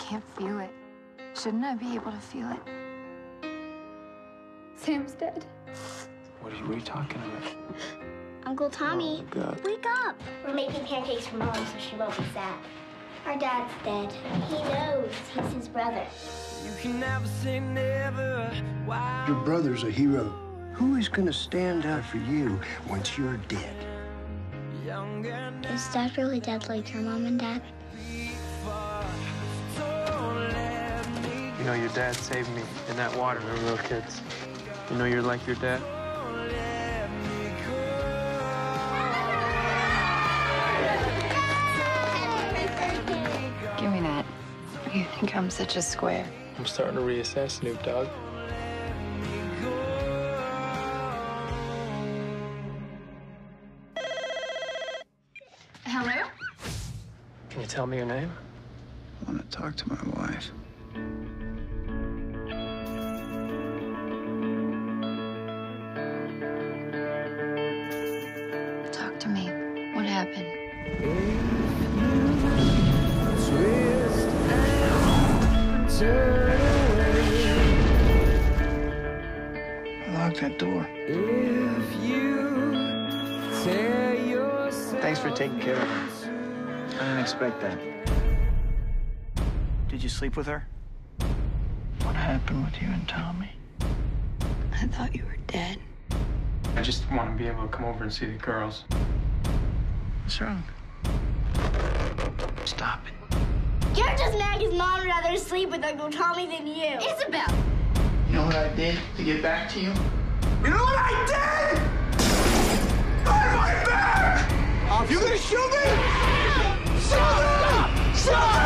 can't feel it. Shouldn't I be able to feel it? Sam's dead. What are you talking about? Uncle Tommy, Oh, God. wake up. We're making pancakes for Mom so she won't be sad. Our dad's dead. He knows he's his brother. You can never say never. Why? Your brother's a hero. Who is going to stand up for you once you're dead? Is Dad really dead like your mom and dad? You know, your dad saved me in that water when we were little kids. You know you're like your dad? Give me that. You think I'm such a square? I'm starting to reassess, Snoop Dogg. Hello? Can you tell me your name? I want to talk to my wife. Talk to me. What happened? Lock that door. Thanks for taking care of her. I didn't expect that. Did you sleep with her? What happened with you and Tommy? I thought you were dead. I just want to be able to come over and see the girls. What's wrong? Stop it. You're just mad because Mom would rather sleep with Uncle Tommy than you. Isabel! You know what I did to get back to you? You know what I did? I my back! You gonna shoot me? Shut up! Shut up!